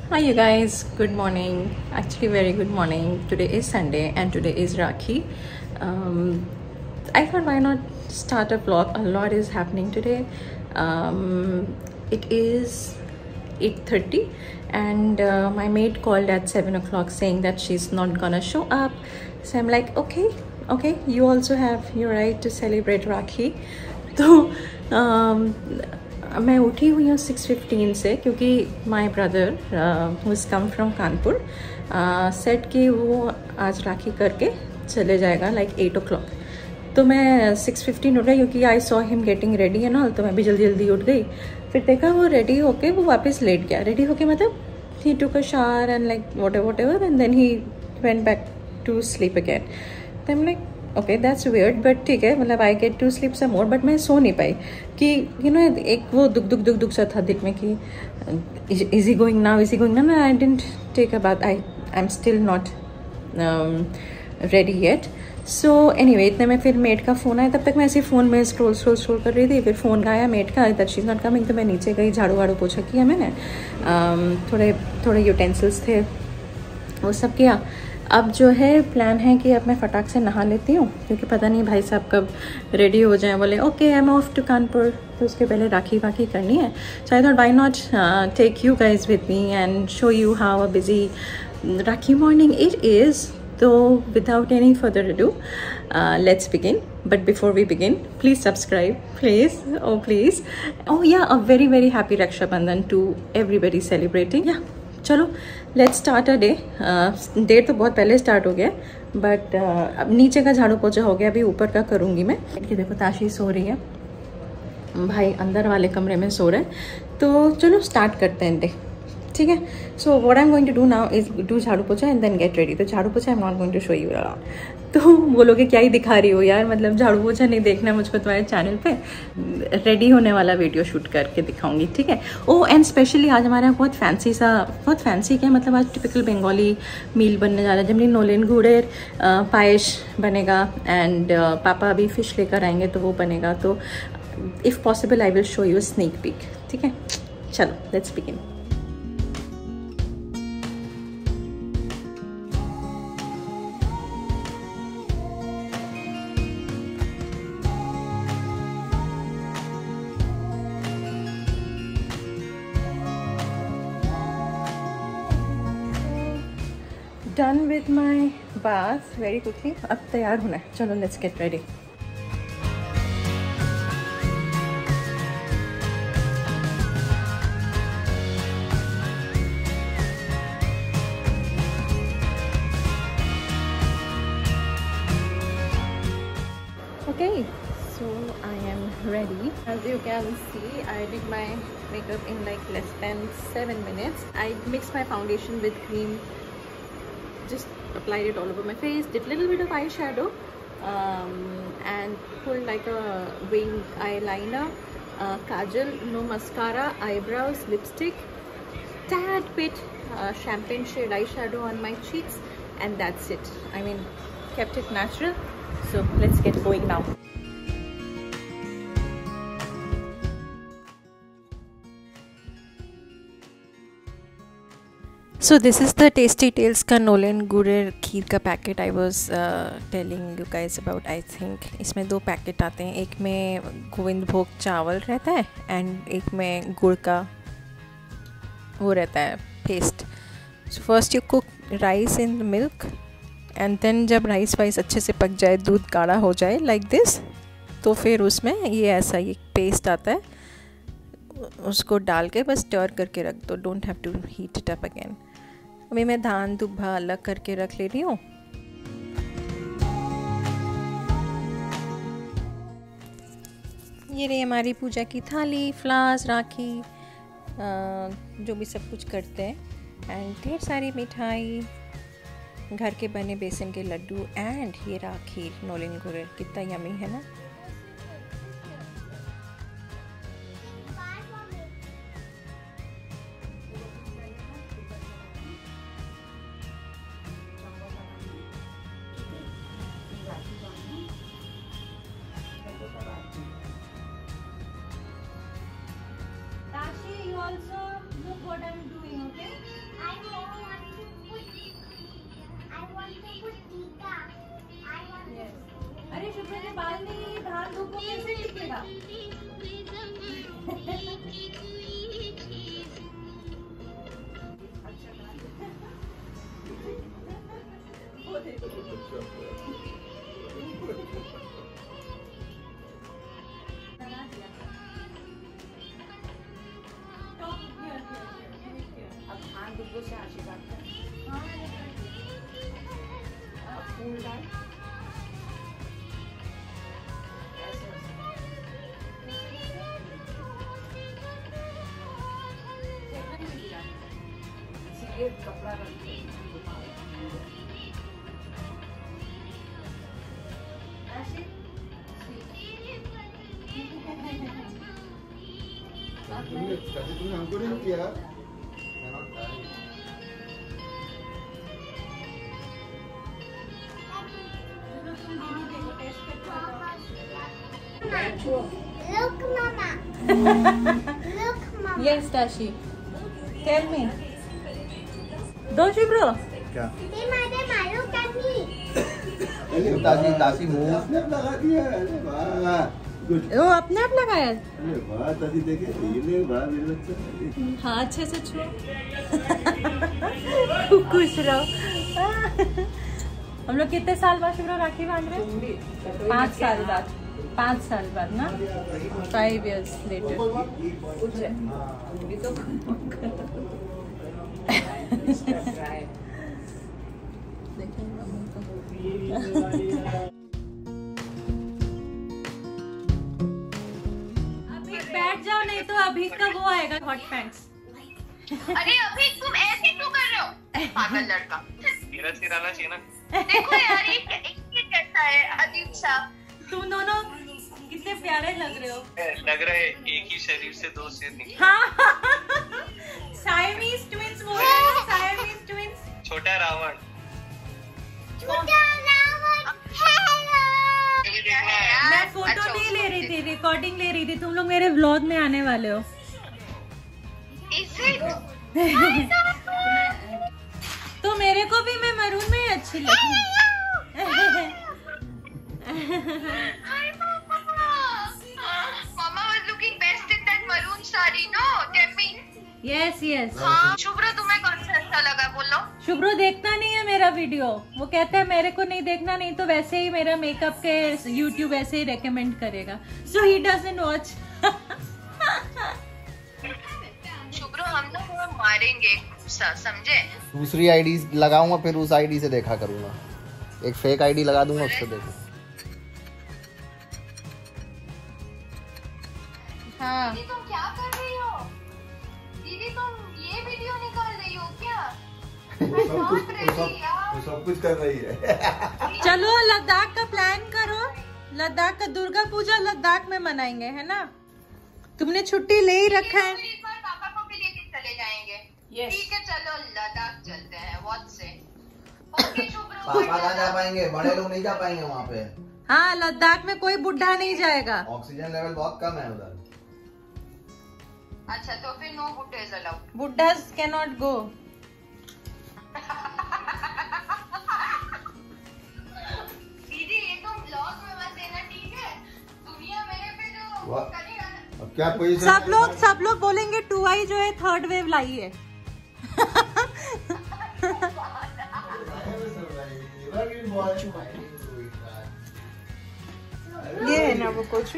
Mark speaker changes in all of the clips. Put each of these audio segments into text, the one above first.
Speaker 1: Hi, you guys. Good morning. Actually, very good morning. Today is Sunday and today is Rakhi. Um, I thought, why not start a vlog? A lot is happening today. It is 8:30 and my maid called at 7 o'clock saying that she's not gonna show up. So I'm like, okay, you also have your right to celebrate Rakhi. तो मैं उठी हुई हूँ 6:15 से, क्योंकि my brother who is come from Kanpur said कि वो आज राखी करके चले जाएगा लाइक 8 o'clock. तो मैं 6:15 उठ गई क्योंकि I saw him getting ready and all. तो मैं भी जल्दी जल्दी उठ गई. फिर देखा वो रेडी होके वो वापस लेट गया. रेडी होके मतलब he took a shower and like whatever and then he went back to sleep again. तो I am like okay that's weird, but ठीक है, मतलब I get to sleep some more. But मैं सो नहीं पाई कि यू नो एक वो दुख सा था दिल में कि इज ही गोइंग नाउ, ना. I didn't take a bath. I am still not ready yet. So anyway, इतने में फिर मेड का फ़ोन आया. तब तक मैं ऐसे फ़ोन में स्क्रॉल कर रही थी. फिर फ़ोन आया मेड का that she is not coming. तो मैं नीचे गई, झाड़ू वाड़ू पोछा किया मैंने. थोड़े यूटेंसिल्स थे, वो सब किया. अब जो है प्लान है कि अब मैं फटाक से नहा लेती हूँ, क्योंकि पता नहीं भाई साहब कब रेडी हो जाएं. बोले okay I am off to Kanpur, तो उसके पहले राखी वाखी करनी है. So I thought why not take you guys with me and show you how a busy Rakhi morning it is. तो without any further ado let's begin. But before we begin, please subscribe, please. Oh yeah, a very very happy Raksha Bandhan to everybody celebrating. Yeah, चलो let's start a day. Day तो बहुत पहले start हो गया, but अब नीचे का झाड़ू पोछा हो गया, अभी ऊपर का करूँगी मैं. कि देखो ताशी सो रही है, भाई अंदर वाले कमरे में सो रहे हैं. तो चलो स्टार्ट करते हैं डे, ठीक है. So what I am going to do now is do झाड़ू पोछा एंड देन गेट रेडी. तो झाड़ू पोछा I am not going to show you around. तो बोलोगे क्या ही दिखा रही हो यार, मतलब झाड़ू पोछा नहीं देखना है मुझको तुम्हारे चैनल पे. रेडी होने वाला वीडियो शूट करके दिखाऊंगी, ठीक है. ओह एंड स्पेशली आज हमारे यहाँ बहुत फैंसी क्या मतलब आज टिपिकल बंगाली मील बनने जा रहा है. जमनी नोलेन गुड़ेर पायस बनेगा एंड पापा अभी फिश लेकर आएंगे तो वो बनेगा. तो if possible I will show you sneak peek, ठीक है. चलो let's begin. Done with my bath very quickly. अब तैयार होना है, चलो let's get ready. Okay, so I am ready. As you can see, I did my makeup in like less than 7 minutes. I mixed my foundation with cream, just applied it all over my face, did a little bit of eyeshadow and pulled like a wing eyeliner, kajal, no mascara, eyebrows, lipstick, tad bit champagne shade eyeshadow on my cheeks, and that's it. I mean, kept it natural. So let's get going now. So this is the Tasty Tales का नोलेन गुड़ेर खीर का packet. I was telling you guys about. I think इसमें 2 packet आते हैं. एक में गोविंद भोग चावल रहता है एंड एक में गुड़ का वो रहता है paste. So first you cook rice in milk and then जब राइस वाइस अच्छे से पक जाए, दूध गाढ़ा हो जाए लाइक दिस, तो फिर उसमें ये ऐसा ये पेस्ट आता है, उसको डाल के बस स्टर करके रख दो. Don't have to heat it up again. अभी मैं धान दुब्भा अलग करके रख ले रही हूँ. ये रही हमारी पूजा की थाली, फ्लावर्स, राखी, जो भी सब कुछ करते हैं, एंड ढेर सारी मिठाई, घर के बने बेसन के लड्डू, एंड ये राखी नोलेन गुड़ेर. कितना यमी है ना. Also look what I'm doing, okay? से आशीर्वाद कर फूल डाल ऐसे कपड़ा रख
Speaker 2: तुमने हमको नहीं किया।
Speaker 3: Look, Mama. Look, Mama.
Speaker 1: Yes, Tashi. Tell me. Don't you, bro?
Speaker 2: क्या?
Speaker 3: They maru kami.
Speaker 2: तासी मुंह अपने आप लगा दिया। अरे वाह, गुड।
Speaker 1: वो अपने आप लगाया।
Speaker 2: अरे वाह, तासी देखे ये वाह मेरे बच्चा।
Speaker 1: हाँ, अच्छे से छुओ। खुश रहो। हम लोग कितने साल बाद शुभ्रा राखी बांध रहे हैं? 5 साल बाद। 5 साल बाद ना? 5 years later. अभी बैठ जाओ, नहीं तो अभी का वो आएगा हॉट पैंट्स।
Speaker 4: अरे अभी तुम ऐसे क्यों कर रहे हो पागल लड़का।
Speaker 5: मेरा सिराना चाहिए ना।
Speaker 4: देखो यार ये कैसा है अजीब सा।
Speaker 1: तुम दोनों कितने प्यारे लग रहे हो।
Speaker 5: लग रहा है एक ही शरीर से 2 सिर निकले।
Speaker 1: हाँ साइमीज ट्विंस बोल रहे हैं। Siamese twins.
Speaker 5: छोटा रावण।
Speaker 1: मैं फोटो नहीं ले रही थी, रिकॉर्डिंग ले रही थी। तुम लोग मेरे व्लॉग में आने वाले हो। तो मेरे को भी मैं मरून में ही अच्छी लगी।
Speaker 4: Mama was looking best in that maroon saree, no? Tell me.
Speaker 1: Yes yes.
Speaker 4: हाँ शुभ्रा तुम्हें कौन सा अच्छा लगा बोलो।
Speaker 1: शुभ्रो देखता नहीं है मेरा वीडियो। वो कहता है मेरे को नहीं देखना, नहीं तो वैसे ही मेरा मेकअप के यूट्यूब ऐसे ही रेकमेंड करेगा। So he doesn't watch.
Speaker 4: Shubhra हम ना तुम्हें मारेंगे समझे।
Speaker 6: दूसरी आईडी लगाऊंगा, फिर उस आईडी से देखा करूंगा। एक फेक आईडी लगा दूंगा, उससे देखो।
Speaker 1: हाँ
Speaker 4: दीदी तुम क्या कर रही हो? दीदी तुम ये वीडियो निकाल रही हो क्या?
Speaker 2: सब कुछ कर रही है।
Speaker 1: चलो लद्दाख का प्लान करो। लद्दाख का दुर्गा पूजा लद्दाख में मनाएंगे, है ना? तुमने छुट्टी ले ही रखा है।
Speaker 4: इस बार पापा को भी लेके चले जाएंगे। ठीक है चलो लद्दाख चलते हैं। What say? ओके शुभ्रा।
Speaker 6: पापा कहाँ जा पाएंगे? बड़े लोग नहीं जा पाएंगे वहाँ पे।
Speaker 1: हाँ लद्दाख में कोई बुढ़ा नहीं जाएगा।
Speaker 6: ऑक्सीजन लेवल बहुत कम है उधर।
Speaker 4: अच्छा तो फिर नो बुड्ढेज अलाउड।
Speaker 1: बुड्ढास कैन नॉट गो।
Speaker 4: दीदी ये तुम ब्लॉग में मत देना ठीक है। दुनिया मेरे पे जो करेगा ना।
Speaker 2: अब क्या पोजीशन?
Speaker 1: सब लोग बोलेंगे 2i जो है 3rd वेव लाई है। ये है ना वो कोचू।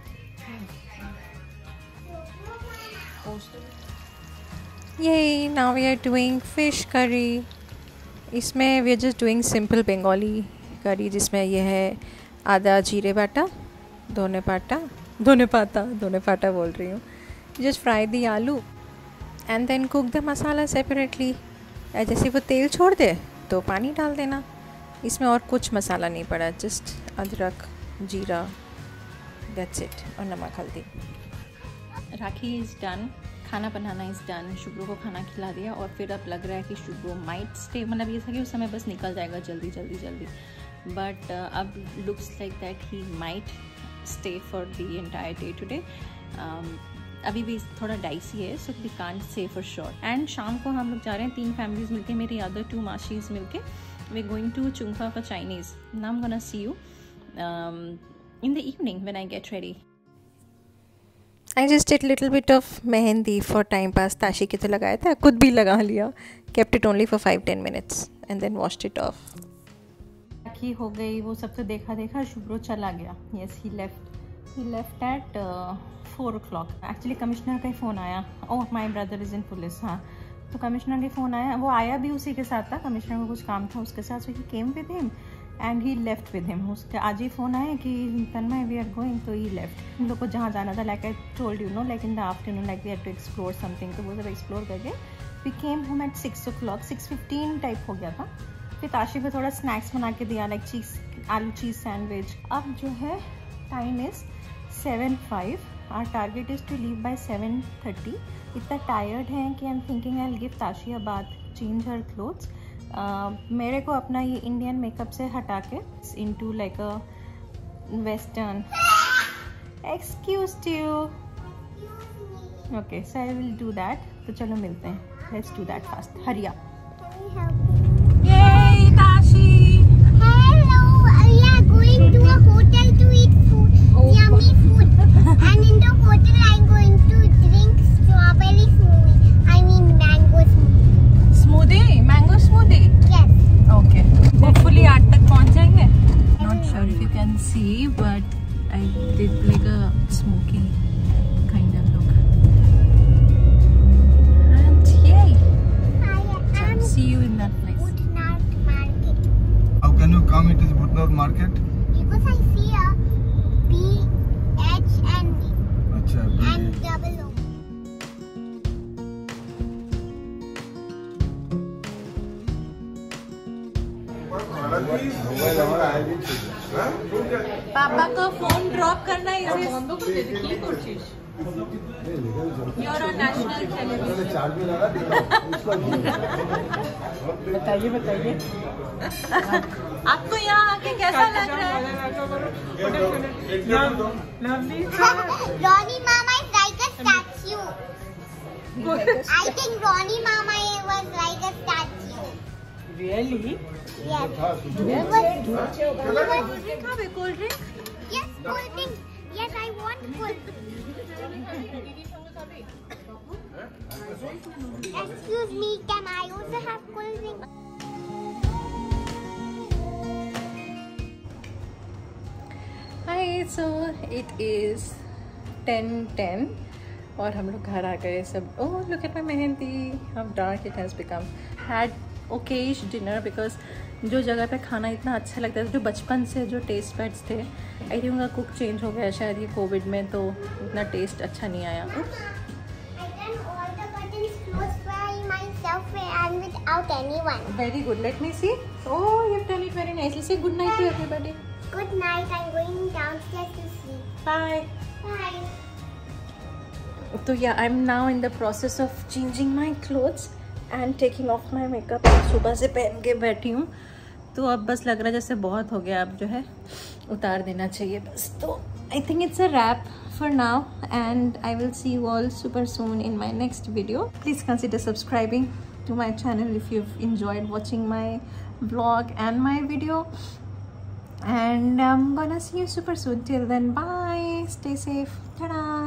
Speaker 1: ये now we are doing fish curry. इसमें we are just doing simple Bengali curry, जिसमें ये है आधा जीरे बाटा, धोने पाटा बोल रही हूँ। Just fry the aloo and then cook the masala separately. जैसे वो तेल छोड़ दे तो पानी डाल देना। इसमें और कुछ मसाला नहीं पड़ा, जस्ट अदरक जीरा, दैट्स इट, और नमक हल्दी। राखी इज़ डन, खाना बनाना इज़ डन। शुभ्रो को खाना खिला दिया और फिर अब लग रहा है कि शुभ्रो माइट स्टे, मतलब ये था कि उस समय बस निकल जाएगा जल्दी, बट अब looks like that he might stay for the entire day today. अभी भी थोड़ा डाइसी है, so we can't say for sure. And शाम को हम लोग जा रहे हैं 3 फैमिलीज मिलके, मेरी अदर 2 माशीज मिलके। We going to Chungfa for Chinese. Now I am gonna see you in the evening when I get ready. I just did little bit of mehndi for time pass. Tashi की तो लगाया था, खुद भी लगा लिया. Kept it only for 5-10 minutes and then washed it off. Rakhi हो गई, वो सब तो देखा शुभ्रो चला गया. Yes, he left at 4 o'clock. Actually commissioner का ही फ़ोन आया. Oh, my brother is in police. हाँ, तो कमिश्नर का फ़ोन आया. वो आया भी उसी के साथ था. कमिश्नर को कुछ काम था उसके साथ, so he came with him and he left with him. उसके आज ही फ़ोन आया कि तन्मय वी आर गोइंग, तो ही लेफ्ट. हम लोग को जहाँ जाना था, like I told you know, like in the afternoon, like we had to explore something. तो वो सब एक्सप्लोर करके we came home at 6 o'clock. 6:15 type हो गया था. फिर ताशी को थोड़ा स्नैक्स बना के दिया, लाइक आलू चीज़ सैंडविच. अब जो है time is 7:05. Our target is to leave by 7:30. इतना टायर्ड है कि I am thinking I will give Tashi a bath, change her clothes. मेरे को अपना ये इंडियन मेकअप से हटा के into like a western. Excuse you. Okay, so I will do that. तो चलो मिलते हैं. Let's do that fast. Hurry up.
Speaker 3: Yay, Tashi! Hello, we are going to a hotel to eat food, yummy food. And in the hotel, I'm going to drink strawberry smoothie. I mean mango smoothie.
Speaker 1: Smoothie, mango smoothie.
Speaker 3: Yes.
Speaker 1: Okay, hopefully 8 तक पहुंच जाएंगे. Not sure if you can see, but I did like a smoky kind of look. And ये see you in that place.
Speaker 3: Woodnard Market.
Speaker 2: How can you come? It is Woodnard Market.
Speaker 3: Because I see a B, H and B
Speaker 2: अच्छा.
Speaker 3: and double O.
Speaker 2: Mobile हमारा है भी.
Speaker 1: पापा को phone drop करना है इसे. You're on national television.
Speaker 2: Charge में लगा दिया.
Speaker 1: बताइए. आपको यहाँ आके कैसा लग रहा है?
Speaker 3: Ronnie Mama is like a statue. I think Ronnie Mama was like a statue.
Speaker 1: Really?
Speaker 3: Yes.
Speaker 1: Cold drink?
Speaker 3: Yes, cold drink. Yes, I want cold drink. Excuse me, can I also have cold drink?
Speaker 1: Hi, so it is 10:10 और हम लोग घर आ गए सब. Oh, look at my mehndi. How dark it has become. Had okayish dinner because जो जगह पे खाना इतना अच्छा लगता है, जो बचपन से जो टेस्ट पैड्स थे, आई थिंक उनका कुक चेंज हो गया शायद ये कोविड में, तो उतना टेस्ट अच्छा नहीं आया.
Speaker 3: I done all the buttons closed by myself and without anyone.
Speaker 1: Very good. Let me see. Oh, you've done it very nicely. Say good night to everybody.
Speaker 3: Good night. I'm going downstairs to sleep.
Speaker 1: Bye.
Speaker 3: Bye.
Speaker 1: तो yeah, I'm now in the process of changing my clothes and taking off my makeup. सुबह से पहन के बैठी हूँ, तो अब बस लग रहा है जैसे बहुत हो गया, अब जो है उतार देना चाहिए बस. तो I think it's a wrap for now and I will see you all super soon in my next video. Please consider subscribing to my channel if you've enjoyed watching my vlog and my video. And I'm gonna see you super soon. Till then, bye. Stay safe. Ta-da.